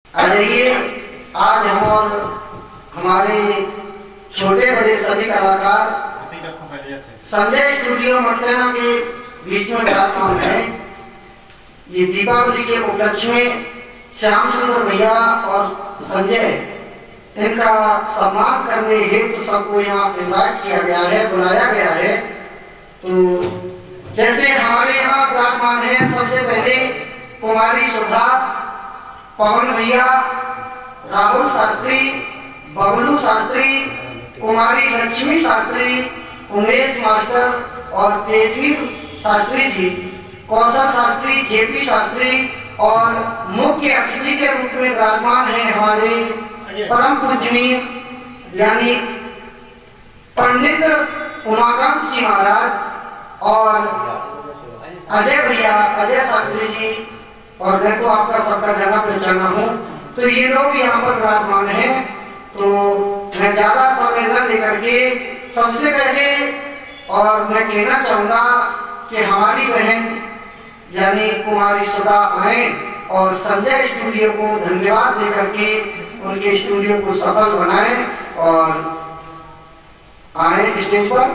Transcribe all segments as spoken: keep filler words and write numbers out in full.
आ जाइए, आज हम और हमारे छोटे बड़े सभी कलाकार संजय स्टूडियो मटसेना के बीच में विराजमान है। ये दीपावली के उपलक्ष्य में श्याम सुंदर भैया और संजय इनका सम्मान करने हेतु सबको यहाँ इनवाइट किया गया है, बुलाया गया है। तो जैसे हमारे यहाँ विराजमान है, सबसे पहले कुमारी सुधा, पवन भैया, राहुल शास्त्री, बबलू शास्त्री, कुमारी लक्ष्मी शास्त्री, उमेश मास्टर और तेजवीर शास्त्री जी, कौशल शास्त्री, जेपी शास्त्री और मुख्य अतिथि के रूप में विराजमान है हमारे परम पूजनीय यानी पंडित उमाकांत जी महाराज और अजय भैया, अजय शास्त्री जी, और मैं तो आपका सबका जाना पहचाना हूँ। तो ये लोग यहाँ पर विराजमान हैं। तो मैं ज्यादा समय न लेकर के सबसे पहले और मैं कहना चाहूंगा कि हमारी बहन यानी कुमारी सुधा आए और संजय स्टूडियो को धन्यवाद देकर के उनके स्टूडियो को सफल बनाए और आए स्टेज पर।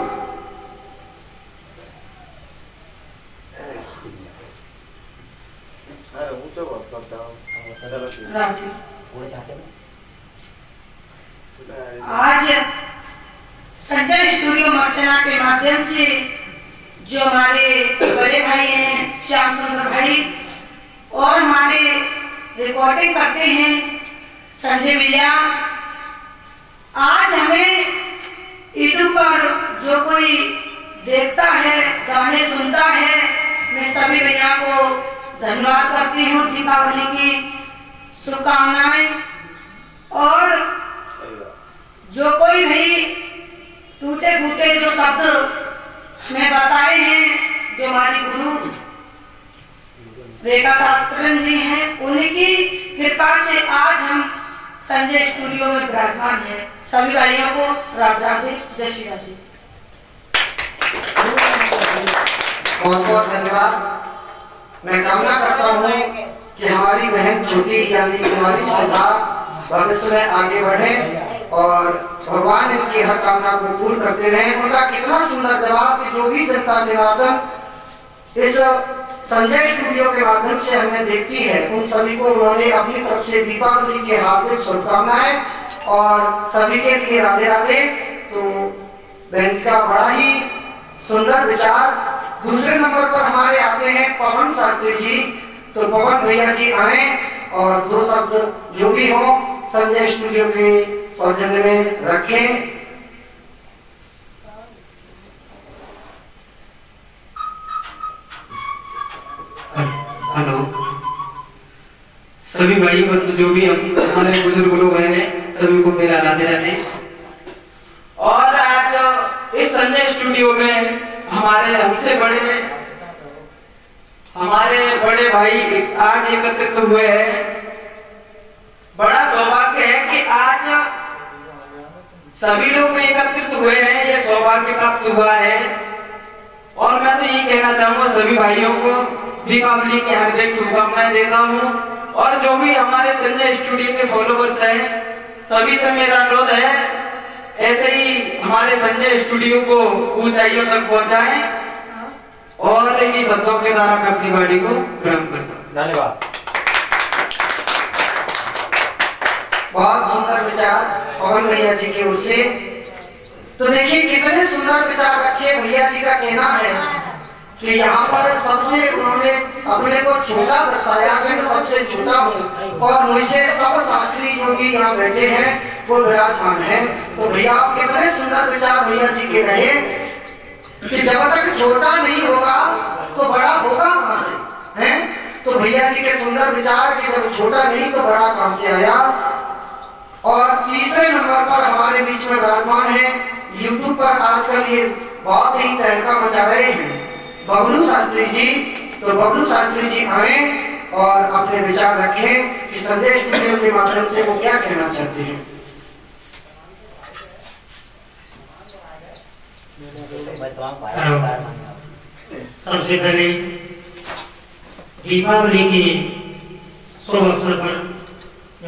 आज संजय स्टूडियो मटसेना के माध्यम से जो हमारे बड़े भाई हैं श्याम सुंदर भाई और हमारे रिकॉर्डिंग करते हैं संजय भैया, आज हमें यूट्यूब पर जो कोई देखता है, गाने सुनता है, मैं सभी भैया को धन्यवाद करती हूँ, दीपावली की शुभकामनाएं। और जो कोई भी टूटे फूटे जो शब्द हमें बताए हैं, जो हमारी गुरु रेखा शास्त्री जी हैं, उनकी कृपा से आज हम संजय स्टूडियो में विराजमान है। सभी भाइयों को राधे राधे, जय श्री राधे। बहुत बहुत धन्यवाद। मैं कामना करता हूँ कि हमारी बहन छोटी यानी कुमारी सुधा भविष्य में आगे बढ़े और भगवान इनकी हर कामना को पूर्ण करते रहे। उनका कितना सुंदर जवाब, जो भी जनता जनार्दन इस संजय स्टूडियो के माध्यम से हमें देखती है, उन सभी को उन्होंने अपनी तरफ से दीपावली की हार्दिक शुभकामनाएं और सभी के लिए राधे राधे। तो बहन का बड़ा ही सुंदर विचार। दूसरे नंबर पर हमारे आते हैं पवन शास्त्री जी। तो पवन भैया जी आए और दो शब्द जो भी हो संजय स्टूडियो के सौजन्य में रखें। हेलो सभी भाई बंधु जो भी हमारे बुजुर्ग लोग हैं, सभी को मेरा राधे राधे। और आज इस संजय स्टूडियो में हमारे हमसे बड़े हमारे बड़े भाई आज एकत्रित हुए हैं। बड़ा सौभाग्य है कि आज सभी लोग एकत्रित हुए हैं, ये सौभाग्य प्राप्त हुआ है। और मैं तो ये कहना चाहूंगा सभी भाइयों को दीपावली की हार्दिक शुभकामनाएं देता हूं। और जो भी हमारे संजय स्टूडियो के फॉलोवर्स हैं, सभी से मेरा अनुरोध है ऐसे ही हमारे संजय स्टूडियो को ऊंचाइयों तक पहुंचाएं। और इन्हीं शब्दों के द्वारा मैं अपनी वाणी को प्रारंभ करता हूँ। धन्यवाद। बहुत सुंदर विचार पवन भैया जी की ओर से। तो देखिए कितने सुंदर विचार रखे। भैया जी का कहना है कि यहाँ पर सबसे उन्होंने अपने को छोटा दर्शाया कि मैं सबसे छोटा हूँ और मुझसे सब शास्त्री जो भी यहाँ बैठे हैं वो विराजमान है। तो भैया कितने सुंदर विचार भैया जी के रहे कि जब तक छोटा नहीं होगा तो बड़ा होगा कहाँ से, हैं? तो भैया जी के सुंदर विचार कि जब छोटा नहीं तो बड़ा कहाँ से आया। और तीसरे नंबर पर हमारे बीच में विराजमान है, यूट्यूब पर आजकल ये बहुत ही तहलका मचा रहे हैं, बबलू शास्त्री जी। तो बबलू शास्त्री जी आए और अपने विचार रखें कि संजय स्टूडियो के माध्यम से वो क्या कहना चाहते हैं। सबसे पहले दीपावली के शुभ अवसर पर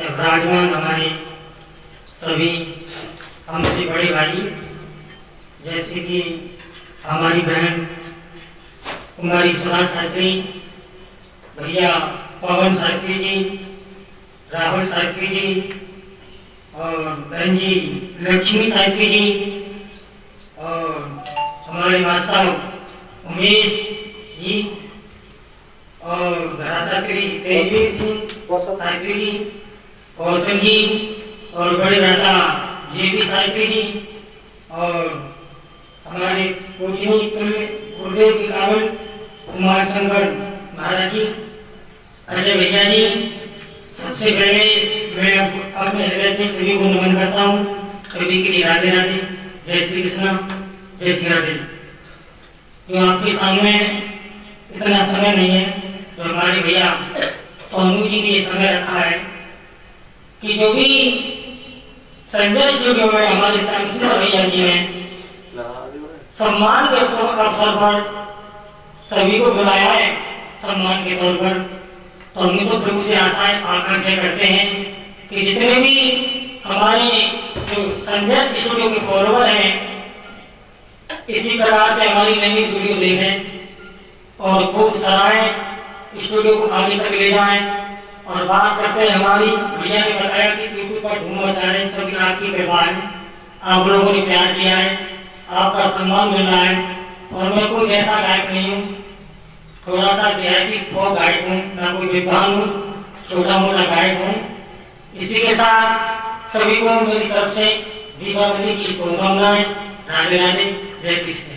विराजमान हमारे सभी हमसे बड़े भाई, जैसे कि हमारी बहन कुमारी सुधा शास्त्री, भैया पवन शास्त्री जी, राहुल शास्त्री जी, और बहन जी लक्ष्मी शास्त्री जी, और हमारे माता उमेश जी, और भ्राता श्री तेजवीर सिंह शास्त्री जी, कौशल जी, और बड़े भ्राता जेबी शास्त्री जी, और हमारे गुरुदेव की कावल कुमार शंकर महाराज जी, अजय भैया जी। सबसे पहले मैं अपने हृदय से सभी को नमन करता हूँ। सभी के लिए राधे राधे, जय श्री कृष्ण, जय श्री राधे। जो आपके सामने इतना समय नहीं है, तो हमारे भैया सोनू जी ने ये समय रखा है कि जो भी संजय स्टूडियो में हमारे श्यामसुंदर भैया जी ने सम्मान के अवसर पर सभी को बुलाया है, सम्मान के तौर पर, तो हम तो प्रभु से आशाएं आकांक्षाएं करते हैं कि जितने भी हमारे जो संजय स्टूडियो के फॉलोअर हैं, इसी प्रकार से हमारी नई वीडियो देखें और खूब सराहें, स्टूडियो को आगे तक ले जाएं। और बात करते हैं, हमारी भैया ने बताया कि यूट्यूब पर धूम मचा रहे, सभी आपकी कृपा है, आप लोगों ने प्यार किया है, आपका सम्मान मिल रहा है। और मैं कोई ऐसा गायक नहीं हूँ, थोड़ा सा देहाती फोक गायक हूँ, ना कोई विद्वान हूँ, छोटा मोटा गायक हूँ। इसी के साथ सभी को मेरी तरफ से दीपावली की शुभकामनाएं। राधे राधे, जय कृष्ण।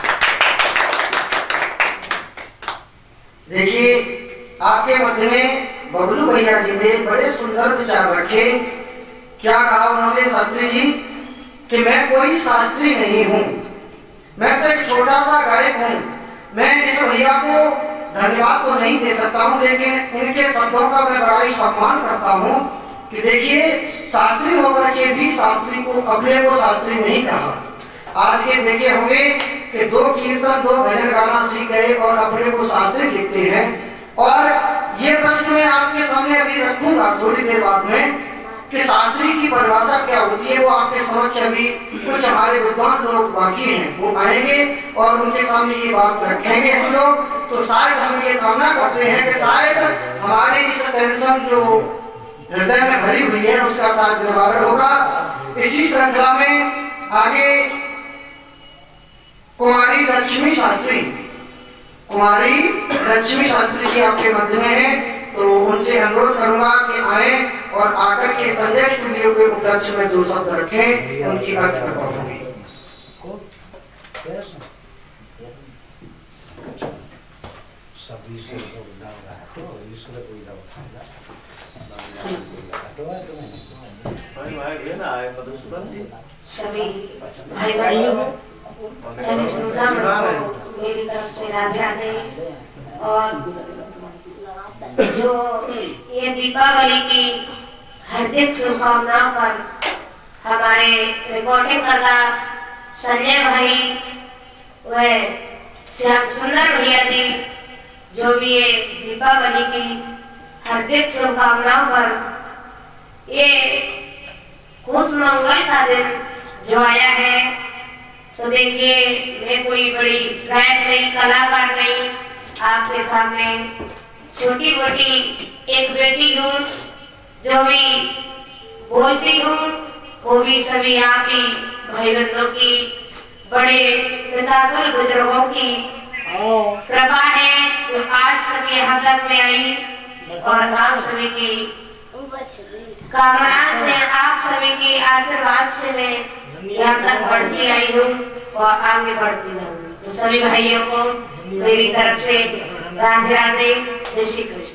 देखिए, आपके मध्य में बबलू भैया जी ने बड़े सुंदर विचार रखे। क्या कहा उन्होंने शास्त्री जी कि मैं कोई शास्त्री नहीं हूँ, मैं तो एक छोटा सा गायक हूँ। मैं इस भैया को धन्यवाद तो नहीं दे सकता हूँ, लेकिन इनके शब्दों का मैं बड़ा ही सम्मान करता हूँ कि देखिए, शास्त्री होकर के भी शास्त्री को अपने को शास्त्री नहीं कहा। आज के देखे होंगे कि दो कीर्तन दो भजन गाना सीख गए और अपने को शास्त्री लिखते हैं। और ये प्रश्न मैं आपके सामने अभी रखूंगा थोड़ी देर बाद में कि शास्त्री की परिभाषा क्या होती है। वो आपके समक्ष अभी कुछ हमारे विद्वान लोग बाकी हैं, वो आएंगे और उनके सामने ये बात रखेंगे हम लोग। तो शायद हम ये कामना करते हैं कि शायद हमारे इस टेंशन जो हृदय में भरी हुई है उसका शायद निवारण होगा। इसी श्रृंखला में आगे कुमारी लक्ष्मी शास्त्री, कुमारी लक्ष्मी शास्त्री जी आपके मध्य में है, तो उनसे अनुरोध करूंगा कि आए और आकर के संजय स्टूडियो के उपलक्ष्य में दो शब्द रखें, उनकी अर्थ करवाऊंगी। सभी भाई भाइयों, सभी श्रोतागणों को मेरी तरफ से राधे राधे। और जो ये दीपावली की हार्दिक शुभकामनाओं पर हमारे रिकॉर्डिंग करता संजय भाई व श्याम सुंदर भैया जी, जो भी ये दीपावली की हार्दिक शुभकामनाओं पर ये खुश मंगल का दिन जो आया है, तो देखिए, मैं कोई बड़ी गायक नहीं, कलाकार नहीं, आपके सामने छोटी मोटी एक बेटी हूँ, जो भी बोलती हूँ वो भी सभी आप ही भाई बंधुओं की, बड़े पिताकुल बुजुर्गों की कृपा है जो आज तक यहाँ तक में आई। और आप सभी की कामना से, आप सभी की आशीर्वाद से मैं यहाँ तक बढ़ती आई हूँ और आगे बढ़ती रहूंगी। तो सभी भाइयों को मेरी तरफ से राधे राधे, जय श्री कृष्ण।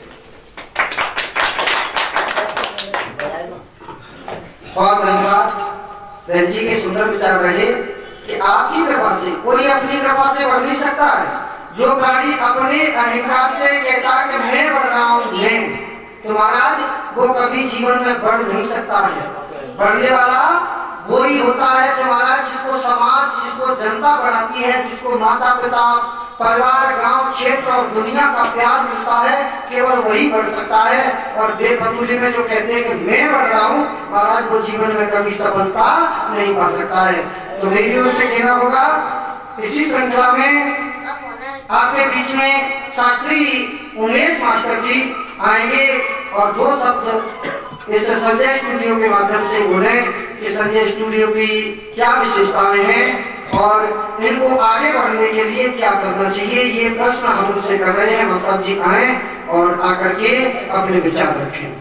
बहुत धन्यवाद बहन जी के सुंदर विचार रहे कि आपकी कृपा से, कोई अपनी कृपा से बढ़ नहीं सकता है। जो प्राणी अपने अहंकार से कहता है कि मैं बढ़ रहा हूँ, मैं, तो महाराज वो कभी जीवन में बढ़ नहीं सकता है। बढ़ने वाला वो ही होता है जो महाराज जिसको समाज, जिसको जनता बढ़ाती है, जिसको माता पिता परिवार, गांव, क्षेत्र और दुनिया का प्यार मिलता है, केवल वही बढ़ सकता है। और बेफजूली में जो कहते हैं कि मैं बढ़ रहा हूँ, महाराज वो जीवन में कभी सफलता नहीं पा सकता है। तो मेरी ओर से कहना होगा, इसी श्रृंखला में आपके बीच में शास्त्री उमेश मास्टर जी आएंगे और दो शब्द इस संजय स्टूडियो के माध्यम से बोले कि संजय स्टूडियो की क्या विशेषताएं हैं और इनको आगे बढ़ने के लिए क्या करना चाहिए। ये प्रश्न हम उनसे कर रहे हैं। मास्टर जी आए और आकर के अपने विचार रखें।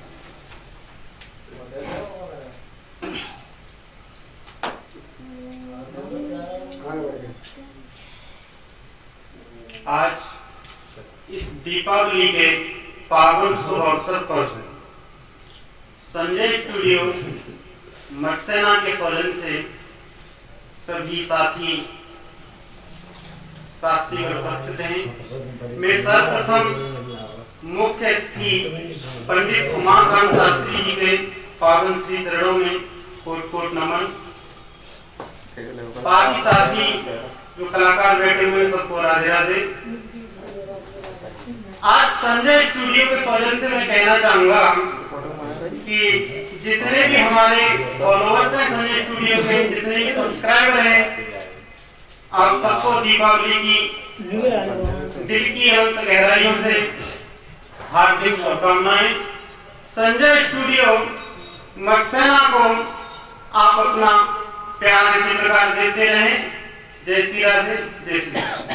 आज इस दीपावली के पावन शुभ अवसर पर संजय स्टूडियो मटसेना के सौजन से सभी साथी शास्त्री उपस्थित हैं। मैं सर्वप्रथम मुख्य अतिथि पंडित उमाकांत शास्त्री जी के पावन श्री चरणों में कोट कोट नमन। बाकी साथी जो कलाकार बैठे हुए सबको राधे राधे। आज संजय स्टूडियो के सौजन से मैं कहना चाहूंगा कि जितने भी हमारे फॉलोअर्स हैं संजय स्टूडियो के, जितने भी सब्सक्राइबर हैं, आप सबको दीपावली की दिल की अनंत गहराइयों से हार्दिक शुभकामनाएं। संजय स्टूडियो मटसेना को आप अपना प्यार इसी प्रकार देते रहें। जय श्री राधे, जय श्री राधे।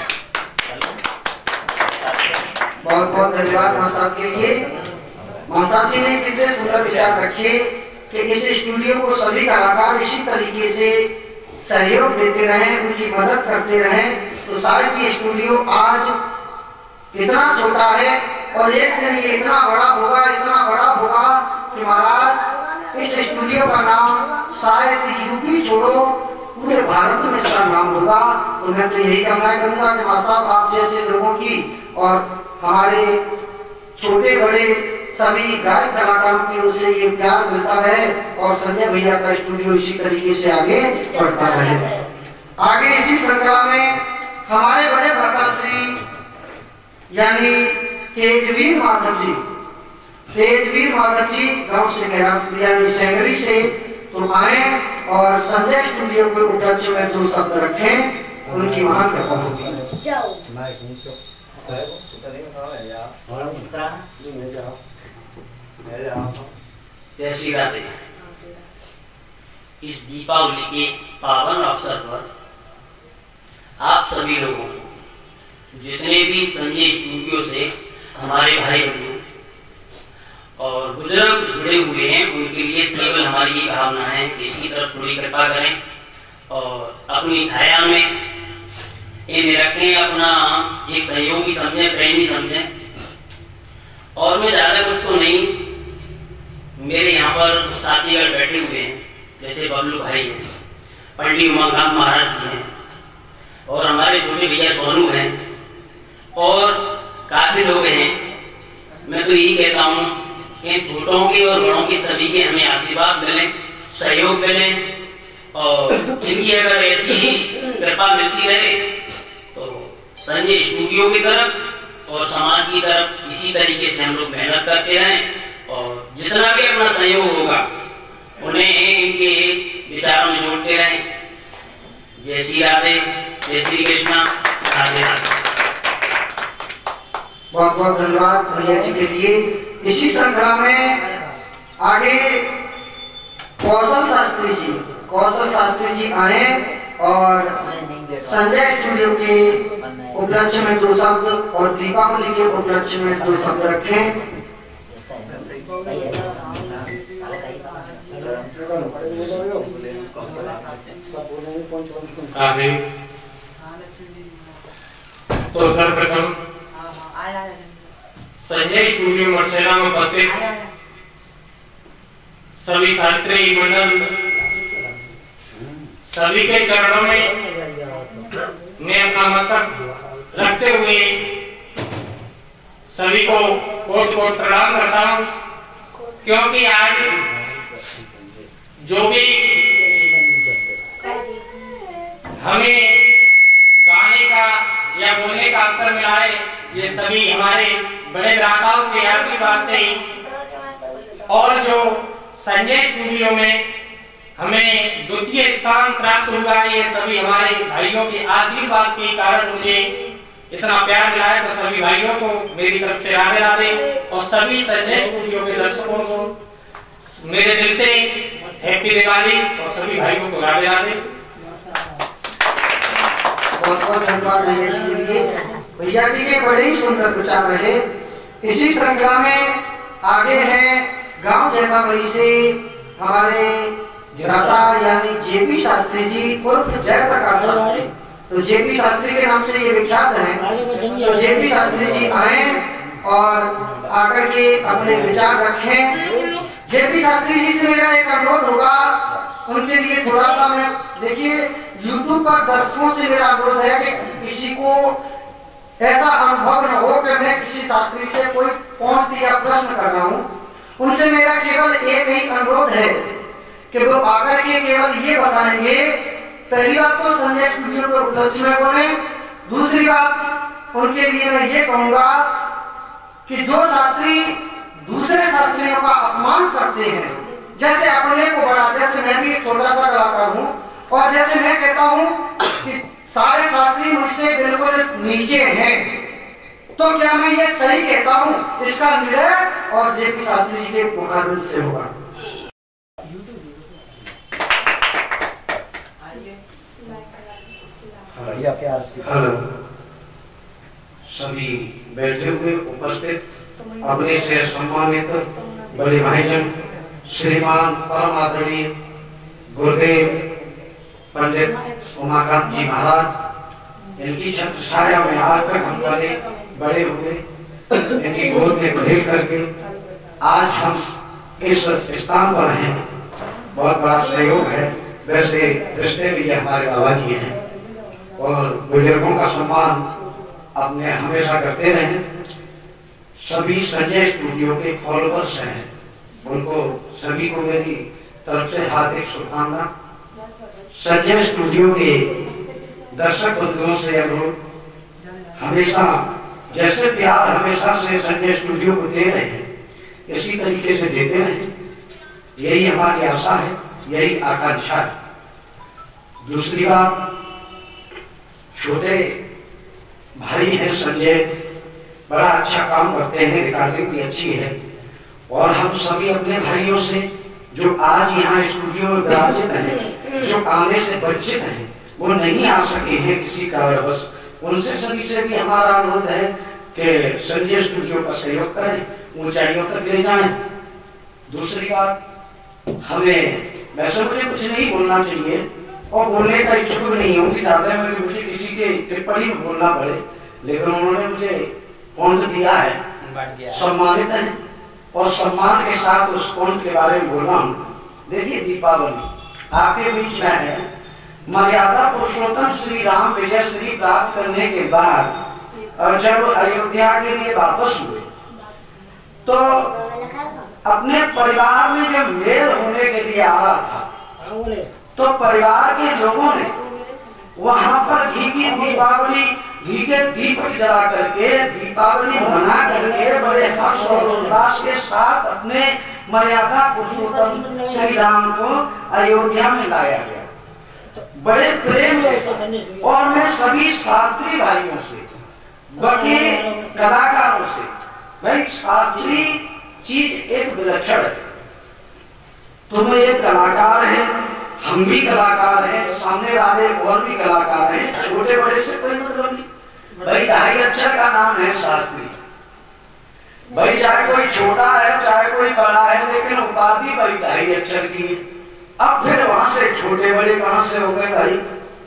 बहुत बहुत धन्यवाद मां साहब के लिए। मां साहब जी ने कितने सुंदर विचार रखे कि इस स्टूडियो को सभी कलाकार इसी तरीके से सहयोग देते रहें, उनकी मदद करते रहें, तो शायद ये स्टूडियो आज इतना छोटा है और एक दिन ये इतना बड़ा होगा, इतना बड़ा होगा कि महाराज इस स्टूडियो का नाम शायद यूपी छोड़ो पूरे भारत में इसका नाम होगा। तो मैं तो यही कामना करूंगा कि मां साहब आप जैसे लोगों की और हमारे छोटे बड़े सभी गायक कलाकारों की ओर से ये प्यार मिलता रहे और संजय भैया का स्टूडियो इसी तरीके से आगे बढ़ता रहे। आगे इसी श्रृंखला में हमारे बड़े भ्राताश्री यानी तेजवीर माधव जी, तेजवीर माधव जी गांव से यानी सेंगरी से तो आए और संजय स्टूडियो के उपलक्ष्य में दो शब्द रखें, उनकी महान कृपा होगी। जय श्री राधे। इस दीपावली के पावन अवसर पर आप सभी लोगों को, जितने भी संजय स्टूडियो से हमारे भाई बंधु और बुजुर्ग जुड़े हुए हैं, उनके लिए केवल हमारी ये भावना है कि इसकी तरफ थोड़ी कृपा करें और अपनी छाया में इन्हें रखें, अपना एक सहयोगी समझें, प्रेमी समझें। और मैं ज्यादा कुछ तो नहीं, मेरे यहाँ पर साथीगण बैठे हुए हैं, जैसे बबलू भाई हैं, पंडित उमाकांत महाराज जी हैं और हमारे छोटे भैया सोनू हैं और काफी लोग हैं। मैं तो यही कहता हूँ कि छोटों के और बड़ों के सभी के हमें आशीर्वाद मिले, सहयोग मिले और इनकी अगर ऐसी ही कृपा मिलती रहे तो संजय स्टूडियो की तरफ और समाज की तरफ इसी तरीके से हम लोग मेहनत करते रहें और जितना भी अपना सहयोग होगा उन्हें इनके विचारों में जोड़ते रहें। जय श्री राधे, जय श्री कृष्णा, राधे राधे। बहुत बहुत धन्यवाद भैया जी के लिए। इसी श्रृंखला में आगे कौशल शास्त्री जी, कौशल शास्त्री जी आए और संजय स्टूडियो के उपलक्ष्य में दो शब्द और दीपावली के उपलक्ष्य में दो शब्द रखें। तो सर्वप्रथम संजय स्टूडियो मटसेना में उपस्थित सभी शास्त्री मंडल, सभी के चरणों में मैं अपना मस्तक रखते हुए सभी को कोट कोट प्रणाम करता हूं, क्योंकि आज जो भी हमें गाने का यह बोलने का अवसर मिला है, ये सभी हमारे बड़े भ्राताओं के आशीर्वाद से ही, और जो संजय स्टूडियो में हमें द्वितीय स्थान प्राप्त हुआ, ये सभी हमारे भाइयों के आशीर्वाद के कारण मुझे इतना प्यार मिला है। तो सभी भाइयों को मेरी तरफ से राधे राधे, और सभी संजय स्टूडियो के दर्शकों को मेरे दिल से हैप्पी दिवाली, और सभी भाइयों को राधे राधे। बहुत बहुत धन्यवाद भैया जी के लिए। भैया जी के बड़े ही सुंदर विचार रहे। इसी श्रृंखला में आगे है गांव जैतामरी से हमारे भ्राता यानी जेपी शास्त्री जी उर्फ जयप्रकाश शास्त्री। तो जेपी शास्त्री के नाम से ये विख्यात हैं। तो जेपी शास्त्री जी आए और आकर के अपने विचार रखें। जेपी शास्त्री जी से मेरा एक अनुरोध होगा, उनके लिए थोड़ा सा मैं, देखिए यूट्यूब पर दर्शकों से मेरा अनुरोध है कि किसी को ऐसा अनुभव न हो कि मैं किसी शास्त्री से कोई पॉइंट या प्रश्न कर रहा हूँ। उनसे मेरा केवल एक ही अनुरोध है कि वो आकर के केवल ये बताएंगे, पहली बात तो संजय स्टूडियो के उपलक्ष्य में बोले, दूसरी बात उनके लिए मैं ये कहूंगा कि जो शास्त्री दूसरे शास्त्रियों का अपमान करते हैं, जैसे अपने को बड़ा, जैसे मैं भी एक छोटा सा कलाकार हूँ, और जैसे मैं कहता हूँ कि सारे शास्त्री मुझसे बिल्कुल नीचे हैं, तो क्या मैं ये सही कहता हूँ? इसका निर्णय और जेपी शास्त्री जी के मुखारबिन से होगा। हेलो सभी बैठे हुए उपस्थित अपने से सम्मानित बड़े भाईजन श्रीमान परम आदरणीय गुरुदेव पंडित उमाकांत जी महाराज, इनकी छत्र छाया में आज तक हम पले बड़े हुए, इनकी गोद में खेल करके आज हम इस स्थान पर हैं, बहुत बड़ा सहयोग है। वैसे रिश्ते भी हमारे बाबा जी हैं और बुजुर्गों का सम्मान अपने हमेशा करते रहे। सभी संजय स्टूडियो के फॉलोअर्स हैं, उनको सभी को मेरी तरफ से हार्दिक शुभकामना। संजय स्टूडियो के दर्शक बंधुओं से अनुरोध, हमेशा जैसे प्यार हमेशा से संजय स्टूडियो को दे रहे हैं, इसी तरीके से देते रहे, यही हमारी आशा है, यही आकांक्षा है। दूसरी बात, छोटे भाई हैं संजय, बड़ा अच्छा काम करते हैं, रिकॉर्डिंग भी अच्छी है, और हम सभी अपने भाइयों से जो आज यहाँ स्टूडियो में विराजित हैं, जो आने से वंचित हैं, वो नहीं आ सके हैं किसी कारणवश, उनसे सभी से भी हमारा अनुरोध है कि संजय स्टूडियो का सहयोग करें, ऊंचाइयों तक ले जाएं। दूसरी बात, हमें वैसे मुझे कुछ नहीं बोलना चाहिए और बोलने का इच्छुक नहीं हूँ कि ज्यादा में मुझे किसी के टिप्पणी में बोलना पड़े, लेकिन उन्होंने मुझे पॉइंट दिया है, सम्मानित है और सम्मान के साथ उस पॉइंट के बारे में बोल रहा हूँ। देखिए, दीपावली आपके बीच में है, मर्यादा पुरुषोत्तम श्री राम विजय श्री प्राप्त करने के बाद और जब अयोध्या के लिए वापस हुए तो अपने परिवार में जब मेल होने के लिए आ रहा था तो परिवार के लोगों ने वहां पर घी की दीपावली, घी के दीपक जला करके दीपावली मना करके बड़े हर्ष और उल्लास के साथ अपने मर्यादा पुरुषोत्तम श्री राम को अयोध्या में लाया गया, बड़े प्रेम। और मैं सभी शास्त्री भाइयों से, बाकी कलाकारों से, भाई शास्त्री चीज एक विलक्षण है। तुम एक कलाकार हैं, हम भी कलाकार हैं, सामने वाले और भी कलाकार हैं, छोटे बड़े से कोई मतलब नहीं। भाई ढाई अक्षर का नाम है शास्त्री, भाई चाहे कोई छोटा है चाहे कोई बड़ा है, लेकिन उपाधि भाई ढाई अक्षर की है। अब फिर वहां से छोटे बड़े कहां से हो गए भाई?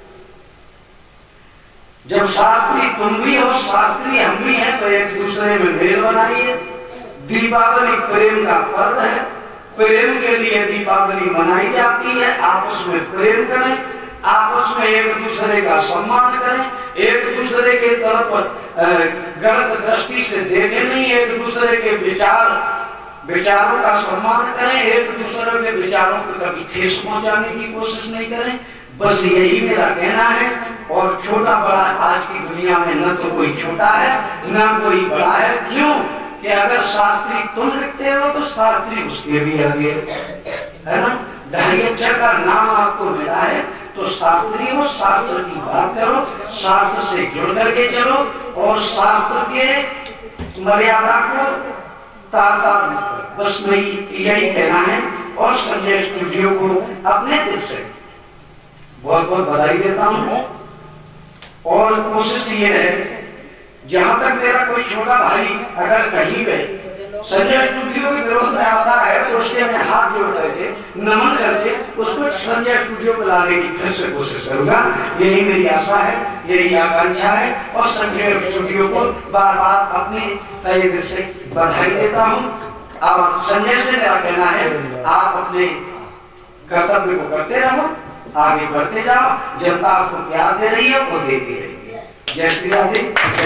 जब शास्त्री तुम भी हो, शास्त्री हम भी हैं, तो एक दूसरे में मेल बनाइए। दीपावली प्रेम का पर्व है, प्रेम के लिए दीपावली मनाई जाती है। आपस में प्रेम करें, आपस में एक दूसरे का सम्मान करें, एक दूसरे के तरफ गलत दृष्टि से देखें नहीं, एक दूसरे के विचार विचारों का सम्मान करें, एक दूसरे के विचारों को कभी ठेस पहुंचाने की कोशिश नहीं करें। बस यही मेरा कहना है। और छोटा बड़ा आज की दुनिया में न तो कोई छोटा है न कोई बड़ा है। क्यों कि अगर शास्त्री तुम लिखते हो तो शास्त्री उसके भी आगे है ना। ढाई अक्षर का नाम आपको मिला है तो शास्त्री हो, शास्त्र की बात करो, शास्त्र से जुड़ करके चलो और शास्त्र के मर्यादा को तार तार बस मैं यही कहना है। और संजय स्टूडियो को अपने दिल से बहुत बहुत बधाई देता हूँ। और कोशिश ये है जहां तक मेरा कोई छोटा भाई अगर कहीं पे संजय स्टूडियो के विरोध में आता है तो उसके मैं हाथ जोड़ करके नमन करके उसको संजय स्टूडियो को लाने की फिर से कोशिश करूंगा। यही मेरी आशा है, यही आकांक्षा है। और संजय स्टूडियो को बार बार अपने तहे दिल से बधाई देता हूँ। और संजय से मेरा कहना है आप अपने कर्तव्य को करते रहो, आगे बढ़ते जाओ, जनता आपको प्यार दे रही है वो देती रहेगी। जय श्री राधे।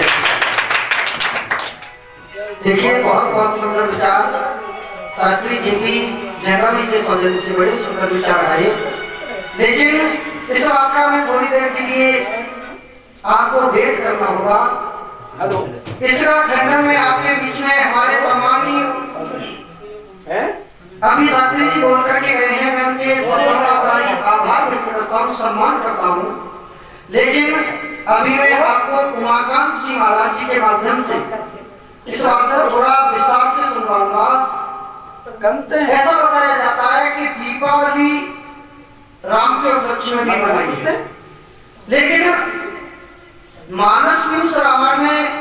देखिए बहुत बहुत सुंदर विचार शास्त्री जी की जयरामी के सौजन्य से बड़े सुंदर विचार आए। लेकिन इस वाक्य में थोड़ी देर के लिए आपको वेट करना होगा। हेलो, इसका खंडन में आपके बीच में हमारे सम्मानीय अभी शास्त्री जी बोल करके गए हैं, मैं उनके आभार व्यक्त करता हूँ, सम्मान करता हूँ। लेकिन अभी मैं आपको उमाकांत जी महाराज जी के माध्यम से इस बात को थोड़ा विस्तार से सुनवाऊंगा। ऐसा बताया जाता है कि दीपावली राम के उपलक्ष्य में भी मनाई है, लेकिन मानस पुरुष रावण में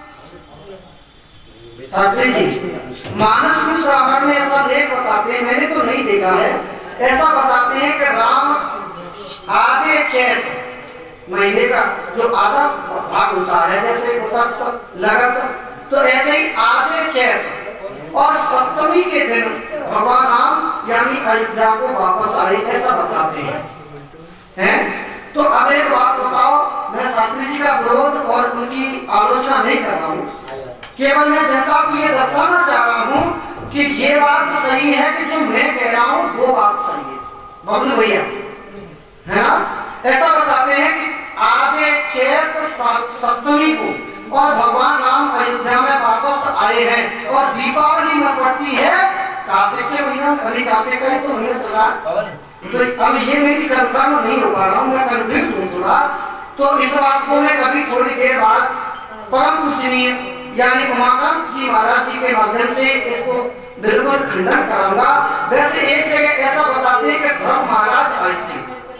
शास्त्री जी मानस पुरुष रावण में ऐसा लेख बताते हैं, मैंने तो नहीं देखा है, ऐसा बताते हैं कि राम आधे चैत महीने का जो आधा भाग होता है, जैसे उतरत लगत, तो ऐसे ही आधे चैत और सप्तमी के दिन भगवान राम यानी अयोध्या को वापस आए, ऐसा बताते हैं। हैं? तो अब एक बात बताओ, मैं शास्त्री जी का विरोध और उनकी आलोचना नहीं कर रहा हूँ, केवल मैं जनता को ये दर्शाना चाह रहा हूँ कि ये बात सही है कि जो मैं कह रहा हूँ वो बात सही है। बबलू भैया है ना, ऐसा बताते हैं कि आधे चैत सप्तमी को और भगवान राम अयोध्या में वापस आए हैं और दीपावली में पड़ती है कार्तिक के महीना। अभी कार्तिक का ही तो महीना चल रहा है, तो अब ये मेरी कंफर्म नहीं हो पा रहा हूँ, मैं कंफ्यूज हूँ थोड़ा। तो इस बात को मैं कभी थोड़ी देर बाद परम पूजनीय यानी उमाकांत जी महाराज जी के माध्यम से इसको बिल्कुल खंडन कराऊंगा। वैसे एक जगह ऐसा बताते हैं कि ध्रुव महाराज आए थे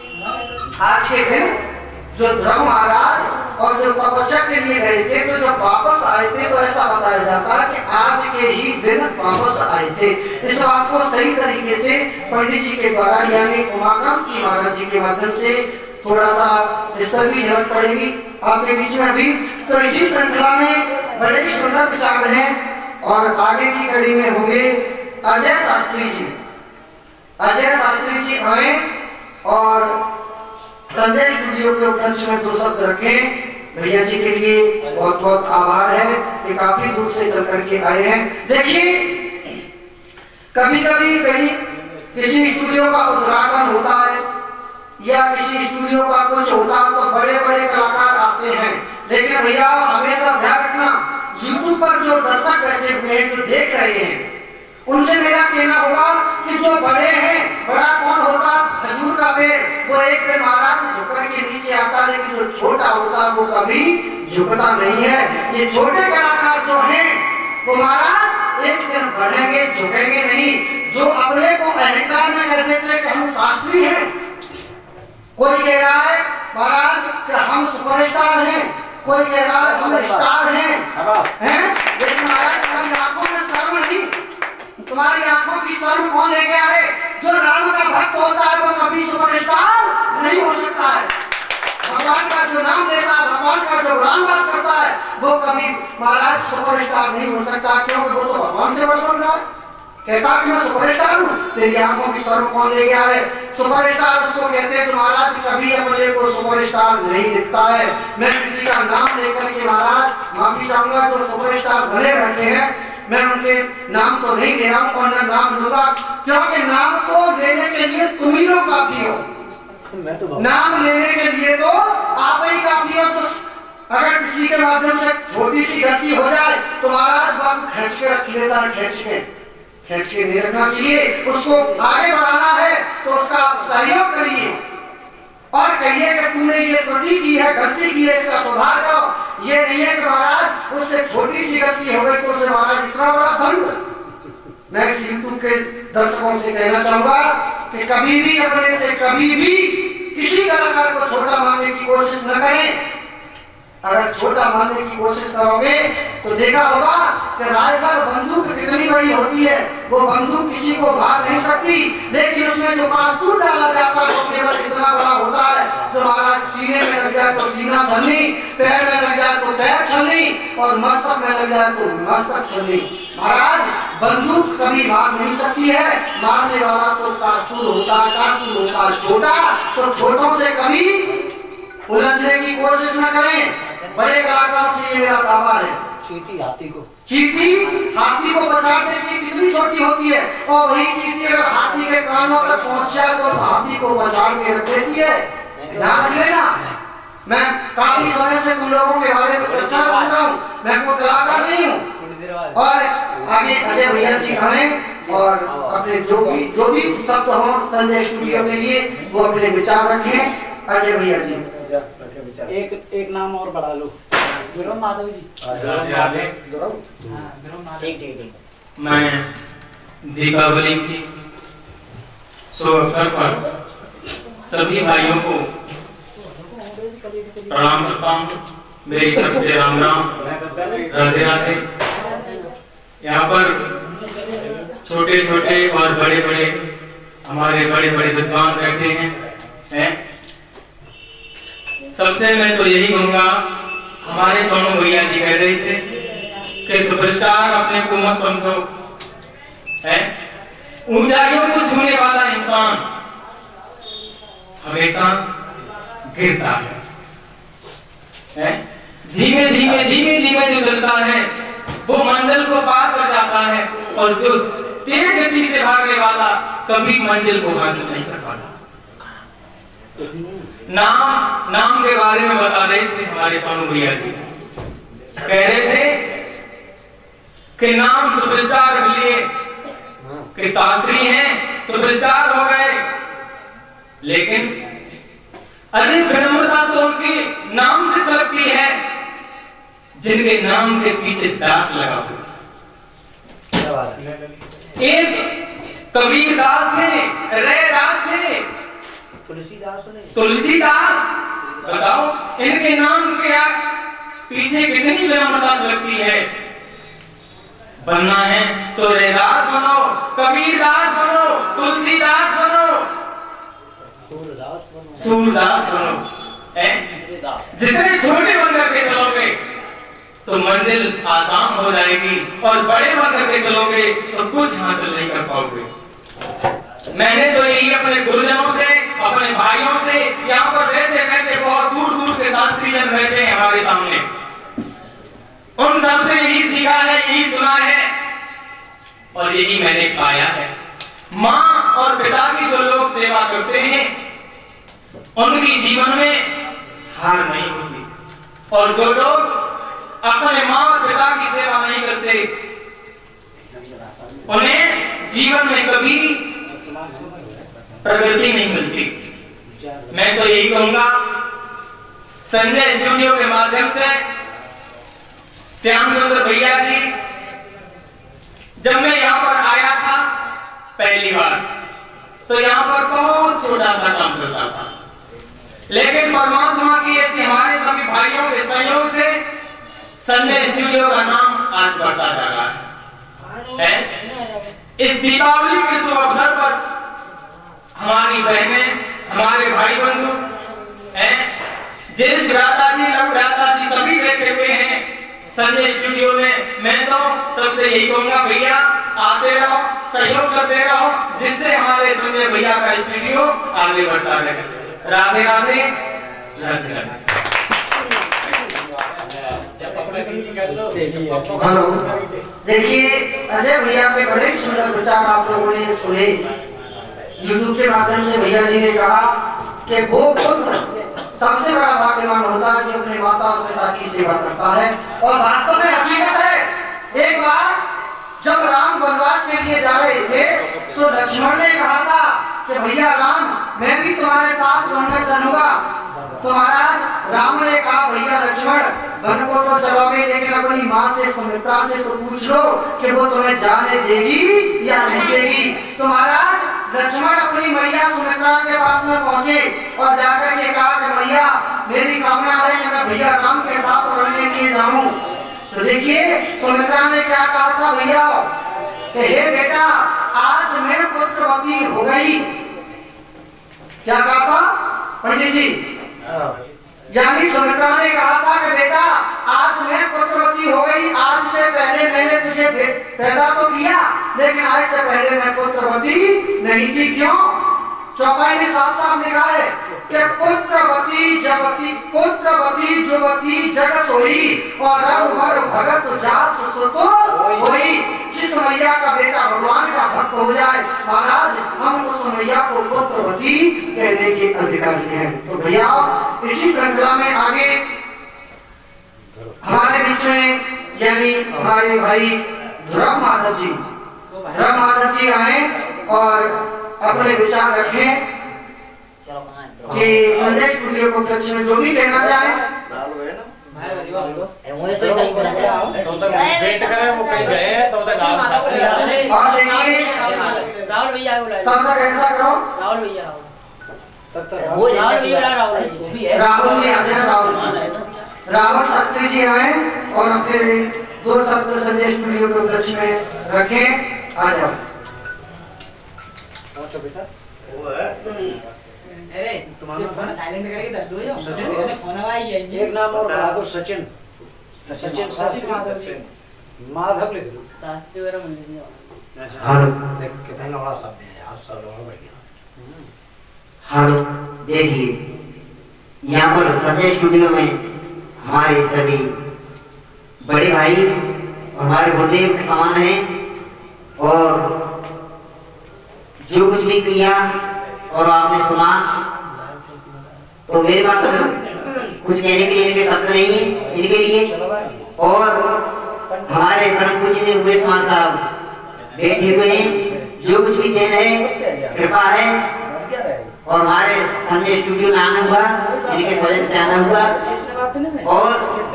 आज के दिन, जो ध्रुव महाराज और जो तपस्या के लिए गए थे, तो जब वापस आए थे तो ऐसा बताया जाता है कि आज के ही दिन वापस आए थे। इस बात को सही तरीके से पंडित जी के द्वारा यानी उमाकांत जी महाराज जी के माध्यम से थोड़ा सा इस पर भी जरूरत पड़ेगी आपके बीच में भी। तो इसी श्रृंखला में बड़े सुंदर विचार हैं और आगे की कड़ी में होंगे अजय शास्त्री जी। अजय शास्त्री जी आए और संजय स्टूडियो के उपलक्ष्य में दो शब्द रखें। भैया जी के लिए बहुत बहुत आभार है कि काफी दूर से चल करके आए हैं। देखिए कभी कभी कहीं किसी स्टूडियो का उद्घाटन होता है या किसी स्टूडियो का कुछ होता है तो बड़े बड़े कलाकार आते हैं, लेकिन भैया हमेशा ध्यान रखना यूट्यूब पर जो दर्शक बैठे हुए हैं, जो देख रहे हैं, उनसे मेरा कहना होगा कि जो बड़े हैं, बड़ा कौन होता, खजूर का पेड़, वो एक दिन महाराज झुक के नीचे आता, लेकिन जो छोटा होता वो कभी झुकता नहीं है। ये छोटे कलाकार जो हैं वो महाराज एक दिन बढ़ेंगे, झुकेंगे नहीं। जो अपने को अहंकार में कर देते कि हम शास्त्री हैं, कोई कह रहा है महाराज कि हम सुपरस्टार हैं, कोई कह रहा है हम स्टार हैं, हैं? लेकिन महाराज तुम्हारी आंखों में शर्म नहीं, तुम्हारी आंखों की शर्म कौन ले गया है? जो राम का भक्त होता है वो कभी सुपरस्टार नहीं हो सकता है। भगवान का जो नाम लेता है, भगवान का जो राम बात करता है, वो कभी महाराज सुपरस्टार नहीं हो सकता, क्योंकि वो तो भगवान से बढ़ रहा है। कहता कि मैं सुपरस्टार हूँ, तेरी आंखों की शर्म कौन ले गया है? सुपरस्टार उसको कहते हैं। तो महाराज कभी अपने को सुपरस्टार नहीं दिखता है। मैं किसी का नाम लेकर के महाराज माफी चाहूंगा, जो सुपरस्टार बने बैठे हैं, मैं उनके नाम तो नहीं ले रहा हूँ और न नाम लूंगा, क्योंकि नाम तो लेने के लिए तुम ही लोग काफी हो। नाम लेने के लिए तो आप ही काफी है। तो अगर किसी के माध्यम से छोटी सी गलती हो जाए तो महाराज बाबू खींच के रख लेता है, खींच के खींच के नहीं रखना चाहिए, उसको आगे बढ़ाना है तो उसका आप सहयोग करिए और कहिए कि तूने ये त्रुटि की है, गलती की है, इसका सुधार करो। ये नहीं है कि महाराज उससे छोटी सी गलती हो गई तो उसे महाराज इतना बड़ा दंड। मैं इस यूट्यूब के दर्शकों से कहना चाहूंगा कि कभी भी अपने से कभी भी किसी कलाकार को छोटा मानने की कोशिश न करें। अगर छोटा मानने की कोशिश करोगे तो देखा होगा कि राइफल बंदूक कितनी बड़ी होती है, वो बंदूक किसी को मार नहीं सकती, लेकिन उसमें जो कारतूस डाला जाता है वो केवल इतना बड़ा होता है जो महाराज सीने में लग जाए तो सीना छलनी, पैर में लग जाए तो पैर छलनी और मस्तक में लग जाए तो मस्तक छलनी। महाराज बंदूक कभी मार नहीं सकती है, मारने वाला तो कारतूस होता है, कारतूस होता है छोटा। तो छोटों से कभी उलझने की कोशिश न करें। बड़े कलाकारों से ये मेरा दावा है। चींटी हाथी को चींटी हाथी को बचाने की कितनी छोटी होती है और वही चींटी अगर हाथी के कानों तक पहुंच जाए तो उस हाथी को बचा के रख देती है। ध्यान रख लेना। मैं काफी समय से तुम लोगों के बारे में चर्चा सुन रहा हूँ, मैं कोई कलाकार नहीं हूँ। और आगे अजय भैया जी आए और अपने जो भी जो भी शब्द हो संजय स्टूडियो के लिए वो अपने विचार रखें। अजय भैया जी एक एक नाम और बढ़ा लो। विरोध माधव जी। ठीक ठीक। मैं दीपावली की शुभ अवसर पर सभी भाइयों को प्रणाम करता हूँ। मेरी तरफ से राम राम, राधे राधे। यहाँ पर छोटे छोटे और बड़े बड़े हमारे बड़े बड़े विद्वान बैठे हैं, हैं? सबसे मैं तो यही कहूंगा, हमारे सोनू भैया जी कह रहे थे कि सुपरस्टार अपने को मत समझो, है ऊंचाइयों को छूने वाला इंसान हमेशा गिरता है, है? धीमे धीमे धीमे धीमे जो चलता है वो मंजिल को पार कर जाता है और जो तेज गति से भागने वाला कभी मंजिल को हासिल नहीं कर पाता। नाम नाम के बारे में बता रहे थे हमारे सोनू भैया जी, कह रहे थे कि नाम सुपरस्टार रख लिए कि शास्त्री हैं सुपरस्टार हो गए, लेकिन अरे विनम्रता तो उनके नाम से चलती है जिनके नाम के पीछे दास लगा हुआ। एक कबीर दास ने, रैदास ने, तुलसीदास ने, तुलसीदास, बताओ इनके नाम के पीछे कितनी विनम्रता लगती है। बनना है तो रैदास बनो, कबीरदास बनो, तुलसीदास बनो, सूरदास बनो, सूरदास बनो। जितने छोटे बन करके चलोगे तो मंजिल आसान हो जाएगी और बड़े बन करके चलोगे तो कुछ हासिल नहीं कर पाओगे। मैंने तो यही अपने गुरुजनों से, अपने भाइयों से, यहाँ पर बैठे बैठे बहुत दूर दूर के शास्त्री जन बैठे हैं हमारे सामने, उन सबसे यही सीखा है, यही सुना है और यही मैंने पाया है। माँ और पिता की जो लोग सेवा करते हैं उनकी जीवन में हार नहीं होती और जो लोग अपने माँ और पिता की सेवा नहीं करते उन्हें जीवन में कभी प्रगति नहीं मिलती। मैं तो यही कहूंगा संजय स्टूडियो के माध्यम से श्याम सुंदर भैया जी, जब मैं यहाँ पर आया था पहली बार तो यहाँ पर बहुत छोटा सा काम करता था, लेकिन परमात्मा की ऐसी हमारे सभी भाइयों के सहयोग से संजय स्टूडियो का नाम आज बढ़ता जा रहा है। इस दीपावली के शुभ अवसर पर हमारी बहनें, हमारे भाई बंधु हैं, ज्येष्ठ भ्राता जी, लघु भ्राता जी सभी बैठे हुए हैं संजय स्टूडियो में। मैं तो सबसे यही कहूंगा भैया आते रहो, सहयोग करते रहो, जिससे हमारे संजय भैया का स्टूडियो आगे बढ़ता रहे। राधे राधे, राधे राधे। हेलो, देखिए अजय भैया के बड़े सुंदर विचार आप लोगों ने सुने। यूट्यूब के माध्यम से भैया जी ने कहा कि वो पुत्र सबसे बड़ा भाग्यवान होता है जो अपने माता और पिता की सेवा करता है। और वास्तव में हकीकत है, एक बार जब राम वनवास के लिए जा रहे थे तो लक्ष्मण ने कहा था कि भैया राम, मैं भी तुम्हारे साथ वन में चलूंगा। तो महाराज राम ने कहा, भैया लक्ष्मण, वन को तो चलोगे लेकिन अपनी माँ से सुमित्रा से तो पूछ लो कि वो तुम्हें जाने देगी या नहीं देगी। तो महाराज लक्ष्मण अपनी मैया सुमित्रा के पास में पहुंचे और जाकर के कहा कि मैया, मेरी कामना है कि मैं भैया राम के साथ वन के लिए जाऊं। तो देखिए सुमित्रा ने क्या कहा था भैया कि हे बेटा, आज मैं पुत्रवती हो गई। क्या कहा था पंडित जी? यानी सुमित्रा ने कहा था कि बेटा, आज मैं पुत्रवती हो गई। आज से पहले मैंने तुझे पैदा तो किया लेकिन आज से पहले मैं पुत्रवती नहीं थी। क्यों? चौपाई में साफ साफ लिखा है कि पुत्रवती जगती पुत्रवती जुवती जग सोई और रघुवर भगत जास सुतो होई। जिस मैया का बेटा भगवान का भक्त हो जाए महाराज, हम उस मैया को पुत्रवती कहने के अधिकारी हैं। तो भैया इसी श्रृंखला में आगे हमारे बीच में यानी हमारे भाई ध्रुव माधव जी ध्रुव माधव जी आए और अपने विचार रखें कि संजय स्टूडियो को उपलक्ष्य में जो भी कहना चाहे। और देखिए राहुल भैया तब तक ऐसा करो, राहुल भैया राहुल जी आ जाए। राहुल जी राहुल शास्त्री जी आए और अपने दो शब्द संजय स्टूडियो के उपलक्ष्य में रखें। आ जाओ साइलेंट करके दस दो जो सचिन फोन आया है। एक नाम और बढ़ा दो, सचिन सचिन सचिन माधव लिख दो। शास्त्री वगैरह मंदिर में हेलो, देख कितना बड़ा शब्द है यार, सब लोग बढ़ गया। हेलो, देखिए यहाँ पर संजय स्टूडियो में हमारे सभी बड़े भाई हमारे गुरुदेव के समान हैं और जो कुछ भी किया और आपने सुना तो मेरे पास कुछ कहने के लिए इनके शब्द नहीं है इनके लिए। और हमारे परम पूज्य हुए समाज साहब बैठे हुए हैं, जो कुछ भी देना है कृपा है। और हमारे संजय स्टूडियो में आना हुआ, इनके वजह से आना हुआ। और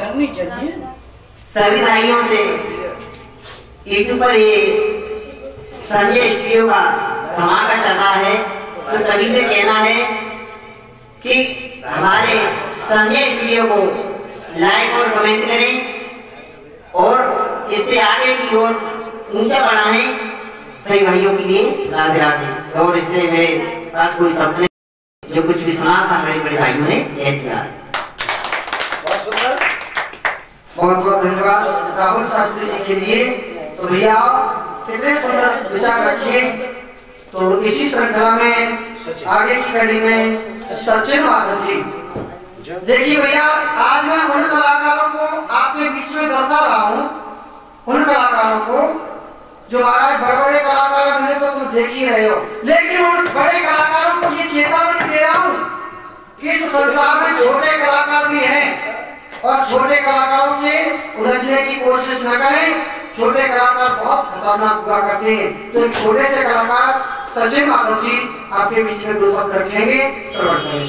सभी भाइयों से यूट्यूब पर ये संजय स्टूडियो का धमाका चल रहा है, तो सभी से कहना है कि हमारे संजय स्टूडियो को लाइक और कमेंट करें और इससे आगे की ओर ऊंचा बढ़ाएं सभी भाइयों के लिए। राधे राधे। और इससे मेरे पास कोई शब्द नहीं, जो कुछ भी सुना था मेरे बड़े भाइयों ने कह दिया। बहुत सुंदर, बहुत बहुत धन्यवाद राहुल शास्त्री जी के लिए। तो भैया कितने सुंदर विचार रखिए। तो इसी श्रृंखला में आगे की कड़ी में सचिन माधव जी। देखिए भैया, आज मैं उन कलाकारों को आपके बीच में दर्शा रहा हूँ, उन कलाकारों को जो महाराज बड़े बड़े कलाकार मिले तो तुम देख ही रहे हो, लेकिन उन बड़े कलाकारों को ये चेतावनी दे रहा हूँ, इस संसार में छोटे कलाकार भी हैं और छोटे कलाकारों से उलझने की कोशिश न करें। छोटे कलाकार बहुत खतरनाक हुआ करते हैं। तो एक छोटे से कलाकार सचिन माधव जी आपके बीच में दो शब्द रखेंगे, श्रवण करें।